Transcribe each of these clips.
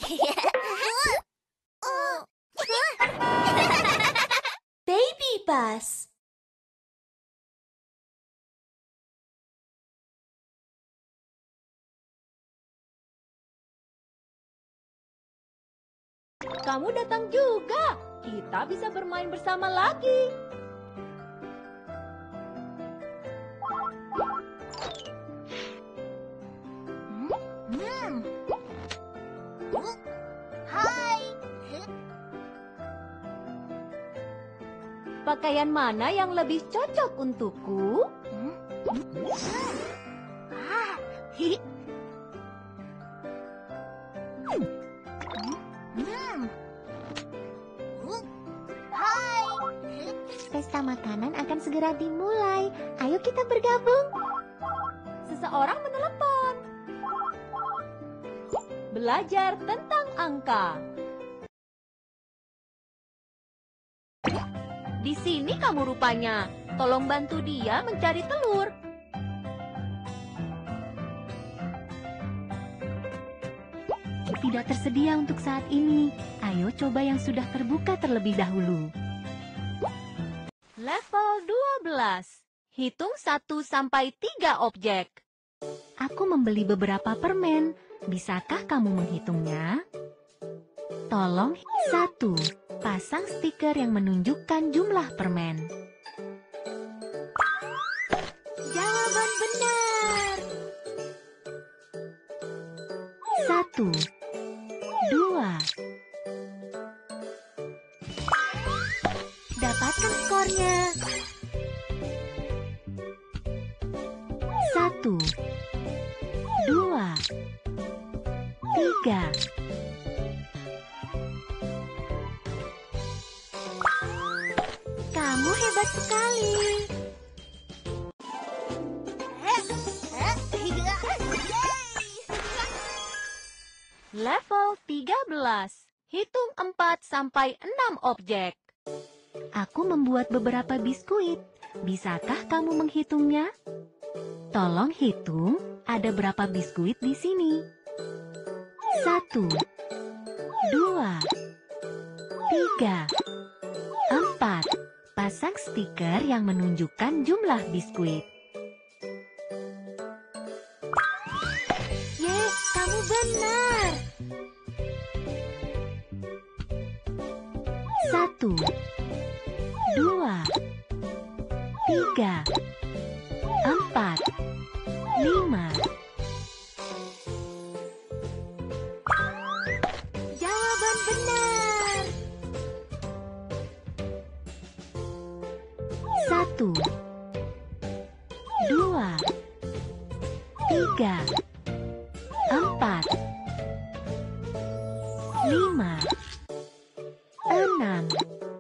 Baby bus. Kamu datang juga. Kita bisa bermain bersama lagi. Hai. Pakaian mana yang lebih cocok untukku? Hai. Pesta makanan akan segera dimulai. Ayo kita bergabung. Seseorang menelepon. Belajar tentang angka. Di sini kamu rupanya. Tolong bantu dia mencari telur. Tidak tersedia untuk saat ini. Ayo coba yang sudah terbuka terlebih dahulu. Level 12. Hitung 1 sampai 3 objek. Aku membeli beberapa permen. Bisakah kamu menghitungnya? Tolong 1. Pasang stiker yang menunjukkan jumlah permen. Jawaban benar. 1, 2. Dapatkan skornya. 1, 2, 3. Kamu hebat sekali. Level 13. Hitung 4 sampai 6 objek. Aku membuat beberapa biskuit. Bisakah kamu menghitungnya? Tolong hitung ada berapa biskuit di sini. 1, 2, 3, 4. Pasang stiker yang menunjukkan jumlah biskuit. Ye, kamu benar. 1, 2, 3, 4, 5. Jawaban benar. 1, 2, 3, 4, 5, 6.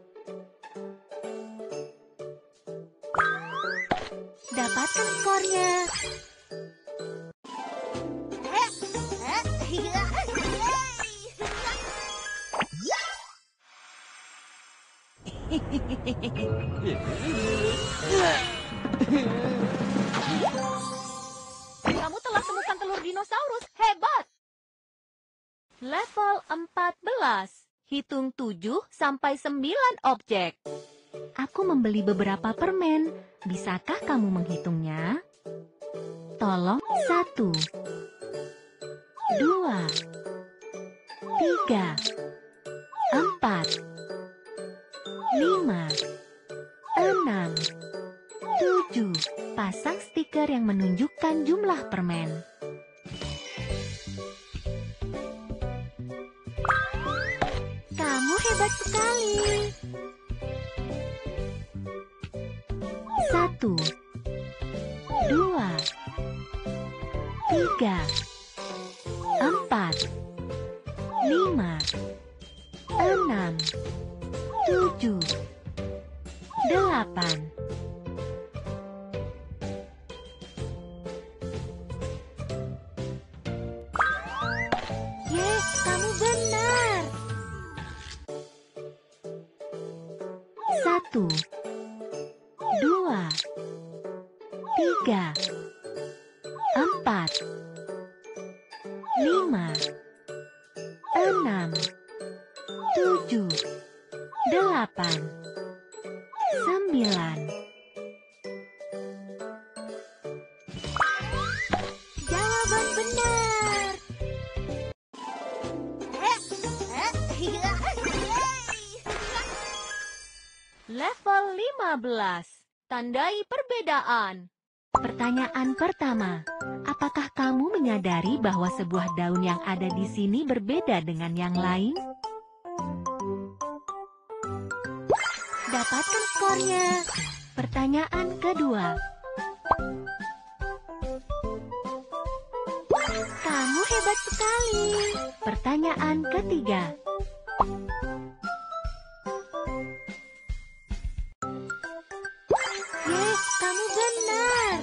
Dapatkan skornya. Kamu telah temukan telur dinosaurus. Hebat! Level 14. Hitung 7 sampai 9 objek. Aku membeli beberapa permen. Bisakah kamu menghitungnya? Tolong 1, 2, 3, 4, 5, 6, 7. Pasang stiker yang menunjukkan jumlah permen. Kamu hebat sekali. 1, 2, 3, 4, 5, 6, 7, 8. Ye, kamu benar. 1, 2, 3, 4, 5, 6, 7, 8, 9. Jawaban benar. Level 15. Tandai perbedaan. Pertanyaan pertama, apakah kamu menyadari bahwa sebuah daun yang ada di sini berbeda dengan yang lain? Dapatkan skornya. Pertanyaan kedua, kamu hebat sekali. Pertanyaan ketiga, yes, kamu benar.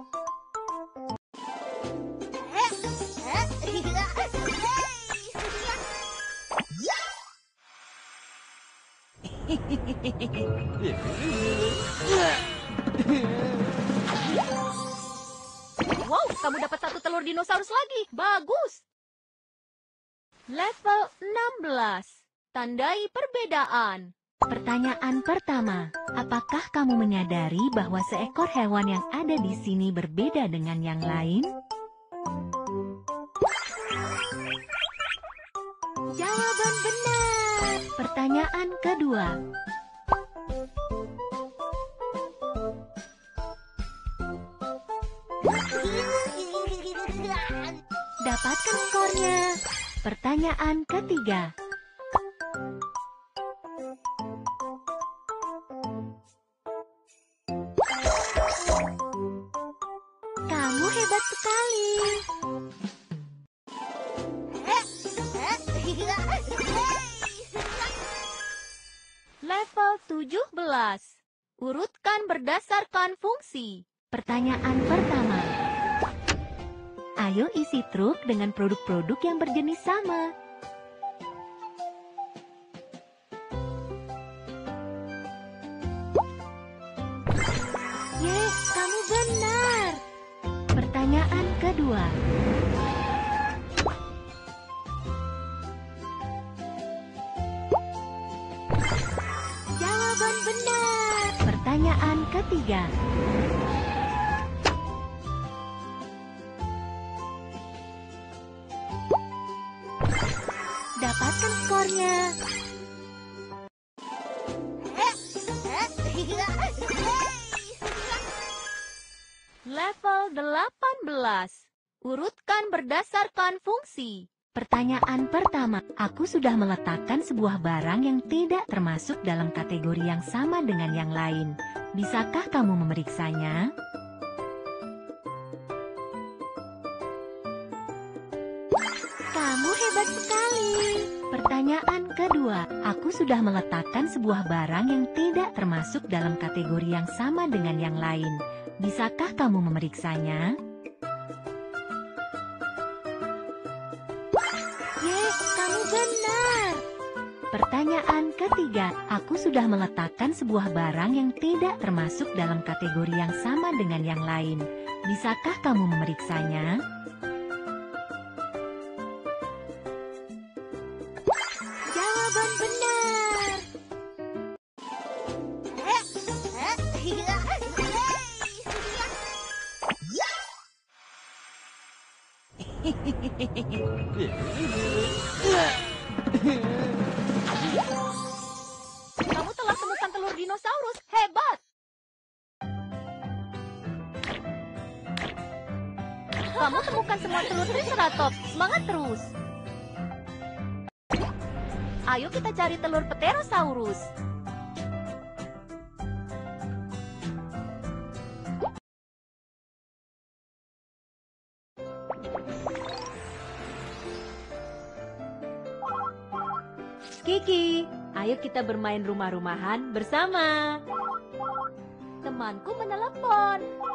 Wow, kamu dapat 1 telur dinosaurus lagi. Bagus. Level 16. Tandai perbedaan. Pertanyaan pertama, apakah kamu menyadari bahwa seekor hewan yang ada di sini berbeda dengan yang lain? Jawaban benar. Pertanyaan kedua, dapatkan skornya. Pertanyaan ketiga, kamu hebat sekali. Level 17. Urutkan berdasarkan fungsi. Pertanyaan pertama, ayo isi truk dengan produk-produk yang berjenis sama. Yes, kamu benar. Pertanyaan kedua, Jawaban benar. pertanyaan ketiga, dapatkan skornya. Level 18. Urutkan berdasarkan fungsi. Pertanyaan pertama, aku sudah meletakkan sebuah barang yang tidak termasuk dalam kategori yang sama dengan yang lain. Bisakah kamu memeriksanya? Kamu hebat sekali. Pertanyaan kedua, aku sudah meletakkan sebuah barang yang tidak termasuk dalam kategori yang sama dengan yang lain. Bisakah kamu memeriksanya? Yes, kamu benar. Pertanyaan ketiga, aku sudah meletakkan sebuah barang yang tidak termasuk dalam kategori yang sama dengan yang lain. Bisakah kamu memeriksanya? Jawaban benar. Kamu telah temukan telur dinosaurus. Hebat. Kamu temukan semua telur Triceratops. Semangat terus. Ayo kita cari telur Pterosaurus. Kiki, ayo kita bermain rumah-rumahan bersama. Temanku menelepon.